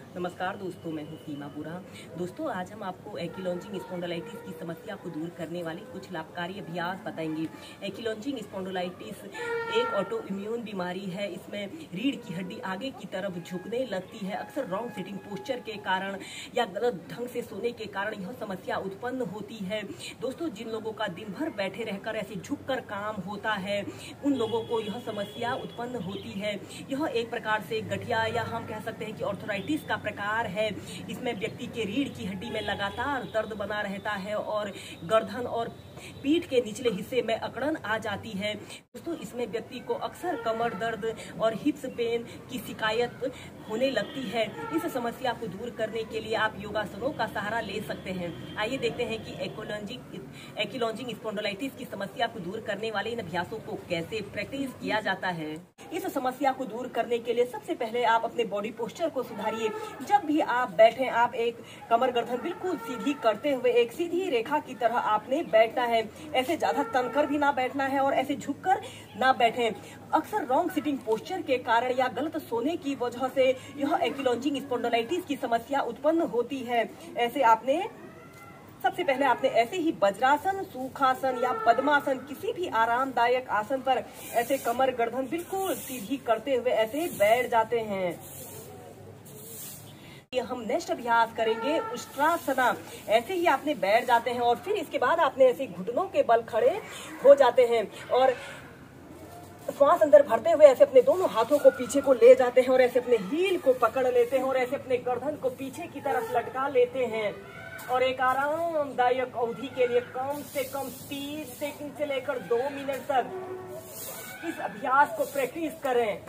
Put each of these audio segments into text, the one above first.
नमस्कार दोस्तों, मैं हूँ सीमा बुरा। दोस्तों, आज हम आपको एंकिलोजिंग स्पॉन्डिलाइटिस की समस्या को दूर करने वाले कुछ लाभकारी अभ्यास बताएंगे। एंकिलोजिंग स्पॉन्डिलाइटिस एक ऑटो इम्यून बीमारी है। इसमें रीढ़ की हड्डी आगे की तरफ झुकने लगती है। अक्सर रॉन्ग सिटिंग पोस्चर के कारण या गलत ढंग से सोने के कारण यह समस्या उत्पन्न होती है। दोस्तों, जिन लोगों का दिन भर बैठे रहकर ऐसे झुककर काम होता है, उन लोगों को यह समस्या उत्पन्न होती है। यह एक प्रकार से गठिया या हम कह सकते हैं कि ऑर्थराइटिस का प्रकार है। इसमें व्यक्ति के रीढ़ की हड्डी में लगातार दर्द बना रहता है और गर्दन और पीठ के निचले हिस्से में अकड़न आ जाती है। दोस्तों, इसमें व्यक्ति को अक्सर कमर दर्द और हिप्स पेन की शिकायत होने लगती है। इस समस्या को दूर करने के लिए आप योगासनों का सहारा ले सकते हैं। आइए देखते हैं कि एंकिलोजिंग स्पॉन्डिलाइटिस की समस्या को दूर करने वाले इन अभ्यासों को कैसे प्रैक्टिस किया जाता है। इस समस्या को दूर करने के लिए सबसे पहले आप अपने बॉडी पोस्चर को सुधारिए। जब भी आप बैठें, आप एक कमर गर्दन बिल्कुल सीधी करते हुए एक सीधी रेखा की तरह आपने बैठना है। ऐसे ज्यादा तनकर भी ना बैठना है और ऐसे झुककर ना बैठें। अक्सर रॉन्ग सिटिंग पोस्चर के कारण या गलत सोने की वजह से यह एंकिलोजिंग स्पॉन्डिलाइटिस की समस्या उत्पन्न होती है। सबसे पहले आपने ऐसे ही वज्रासन, सुखासन या पद्मासन किसी भी आरामदायक आसन पर ऐसे कमर गर्दन बिल्कुल सीधी करते हुए ऐसे बैठ जाते हैं। हम नेक्स्ट अभ्यास करेंगे उष्ट्रासना। ऐसे ही आपने बैठ जाते हैं और फिर इसके बाद आपने ऐसे घुटनों के बल खड़े हो जाते हैं और श्वास अंदर भरते हुए ऐसे अपने दोनों हाथों को पीछे को ले जाते हैं और ऐसे अपने हील को पकड़ लेते हैं और ऐसे अपने गर्दन को पीछे की तरफ लटका लेते हैं और एक आरामदायक अवधि के लिए कम से कम 30 सेकंड से लेकर 2 मिनट तक इस अभ्यास को प्रैक्टिस करें।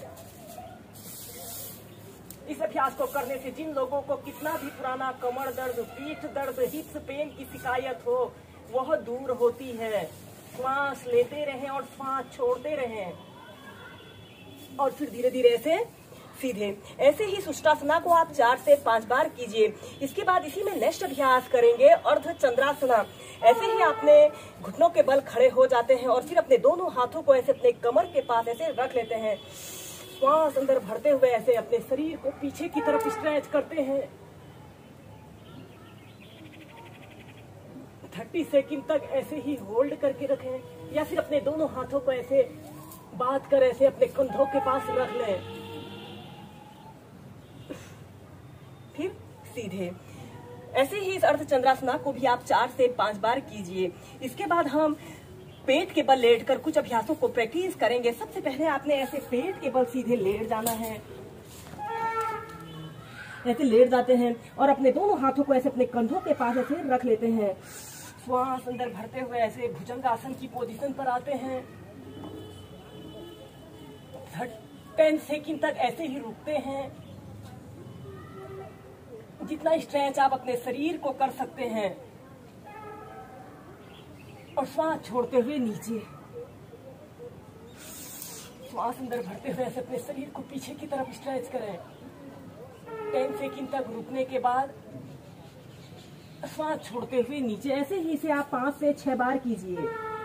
इस अभ्यास को करने से जिन लोगों को कितना भी पुराना कमर दर्द, पीठ दर्द, हिप्स पेन की शिकायत हो, वह दूर होती है। श्वास लेते रहें और श्वास छोड़ते रहें और फिर धीरे धीरे ऐसे सीधे। ऐसे ही सुष्टासना को आप 4 से 5 बार कीजिए। इसके बाद इसी में नेक्स्ट अभ्यास करेंगे अर्ध चंद्रासना। ऐसे ही आपने घुटनों के बल खड़े हो जाते हैं और फिर अपने दोनों हाथों को ऐसे अपने कमर के पास ऐसे रख लेते हैं। श्वास अंदर भरते हुए ऐसे अपने शरीर को पीछे की तरफ स्ट्रेच करते हैं। 30 सेकंड तक ऐसे ही होल्ड करके रखें या फिर अपने दोनों हाथों को ऐसे बांध कर ऐसे अपने कंधों के पास रख लें। फिर सीधे। ऐसे ही इस अर्ध चंद्रासना को भी आप 4 से 5 बार कीजिए। इसके बाद हम पेट के बल लेटकर कुछ अभ्यासों को प्रैक्टिस करेंगे। सबसे पहले आपने ऐसे पेट के बल सीधे लेट जाना है। ऐसे लेट जाते हैं और अपने दोनों हाथों को ऐसे अपने कंधों के पास ऐसे रख लेते हैं। श्वास अंदर भरते हुए ऐसे भुजंगासन की पोजीशन पर आते हैं। 10 सेकंड तक ऐसे ही रुकते हैं। जितना स्ट्रेच आप अपने शरीर को कर सकते हैं और श्वास छोड़ते हुए नीचे। श्वास अंदर भरते हुए ऐसे अपने शरीर को पीछे की तरफ स्ट्रेच करें। 10 सेकंड तक रुकने के बाद श्वास छोड़ते हुए नीचे। ऐसे ही इसे आप 5 से 6 बार कीजिए।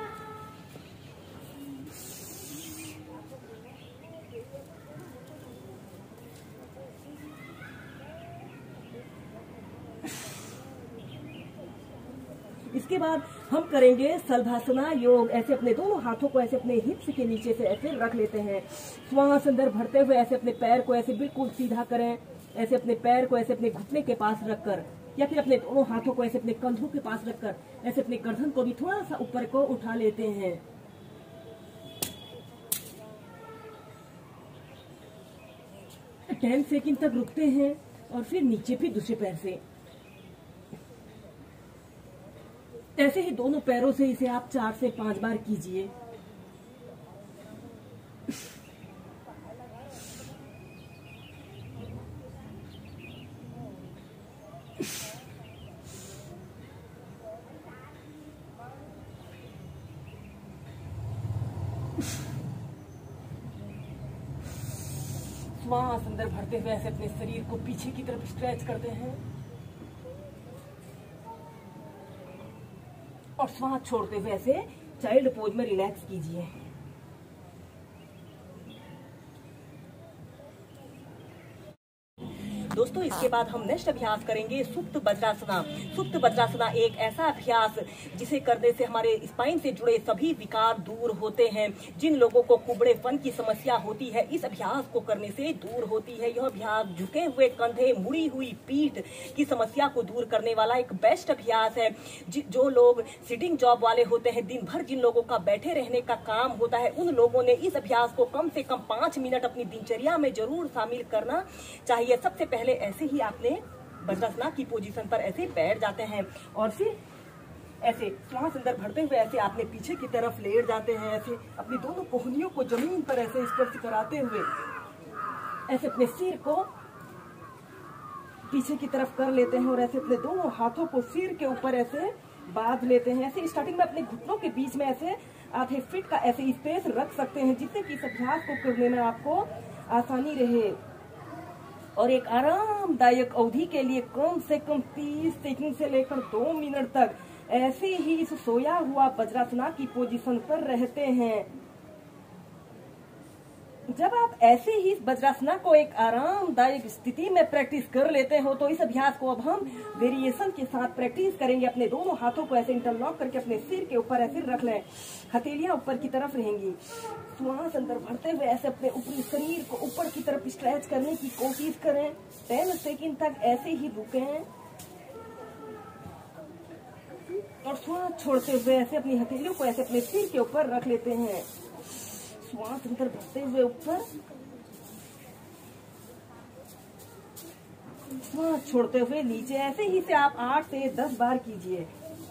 इसके बाद हम करेंगे शलभासना योग। ऐसे अपने दोनों हाथों को ऐसे अपने हिप्स के नीचे से ऐसे रख लेते हैं। श्वास अंदर भरते हुए ऐसे अपने पैर को ऐसे बिल्कुल सीधा करें। ऐसे अपने पैर को ऐसे अपने घुटने के पास रखकर या फिर अपने दोनों हाथों को ऐसे अपने कंधों के पास रखकर ऐसे अपने गर्दन को भी थोड़ा सा ऊपर को उठा लेते हैं। 10 सेकंड तक रुकते हैं और फिर नीचे भी दूसरे पैर से। ऐसे ही दोनों पैरों से इसे आप 4 से 5 बार कीजिए। श्वास अंदर भरते हुए ऐसे अपने शरीर को पीछे की तरफ स्ट्रेच करते हैं और श्वास छोड़ते हुए ऐसे चाइल्ड पोज में रिलैक्स कीजिए। दोस्तों इसके बाद हम नेक्स्ट अभ्यास करेंगे सुप्त वज्रासना। सुप्त वज्रासना एक ऐसा अभ्यास जिसे करने से हमारे स्पाइन से जुड़े सभी विकार दूर होते हैं। जिन लोगों को कुबड़ेपन की समस्या होती है, इस अभ्यास को करने से दूर होती है। यह अभ्यास झुके हुए कंधे, मुड़ी हुई पीठ की समस्या को दूर करने वाला एक बेस्ट अभ्यास है। जो लोग सिटिंग जॉब वाले होते हैं, दिन भर जिन लोगों का बैठे रहने का काम होता है, उन लोगों ने इस अभ्यास को कम से कम 5 मिनट अपनी दिनचर्या में जरूर शामिल करना चाहिए। सबसे पहले ऐसे ही आपने वज्रासना की पोजीशन पर ऐसे बैठ जाते हैं और फिर ऐसे श्वास अंदर भरते हुए ऐसे आपने पीछे की तरफ लेट जाते हैं। ऐसे अपनी दोनों कोहनियों को जमीन पर ऐसे स्पर्श कराते हुए ऐसे अपने सिर को पीछे की तरफ कर लेते हैं और ऐसे अपने दोनों हाथों को सिर के ऊपर ऐसे बांध लेते हैं। ऐसे स्टार्टिंग में अपने घुटनों के बीच में ऐसे आधे फीट का ऐसे स्पेस रख सकते हैं, जिससे कि इस अभ्यास को करने में आपको आसानी रहे। और एक आरामदायक अवधि के लिए कम से कम 30 सेकंड से लेकर 2 मिनट तक ऐसे ही इस सोया हुआ वज्रासना की पोजीशन पर रहते हैं। जब आप ऐसे ही इस वज्रासना को एक आरामदायक स्थिति में प्रैक्टिस कर लेते हो, तो इस अभ्यास को अब हम वेरिएशन के साथ प्रैक्टिस करेंगे। अपने दोनों हाथों को ऐसे इंटरलॉक करके अपने सिर के ऊपर ऐसे रख लें, हथेलियां ऊपर की तरफ रहेंगी। श्वास अंदर भरते हुए ऐसे अपने ऊपरी शरीर को ऊपर की तरफ स्ट्रेच करने की कोशिश करें। 10 सेकंड तक ऐसे ही रुकें और श्वास छोड़ते हुए ऐसे अपनी हथेलियों को ऐसे अपने सिर के ऊपर रख लेते हैं। श्वास अंदर भरते हुए ऊपर, श्वास छोड़ते हुए नीचे। ऐसे ही से आप 8 से 10 बार कीजिए।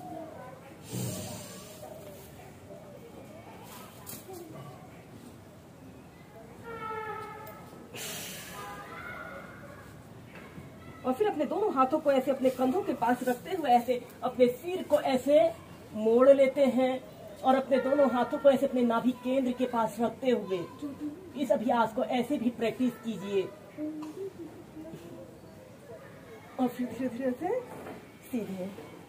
और फिर अपने दोनों हाथों को ऐसे अपने कंधों के पास रखते हुए ऐसे अपने सिर को ऐसे मोड़ लेते हैं और अपने दोनों हाथों को ऐसे अपने नाभि केंद्र के पास रखते हुए इस अभ्यास को ऐसे भी प्रैक्टिस कीजिए। और फिर धीरे धीरे से सीधे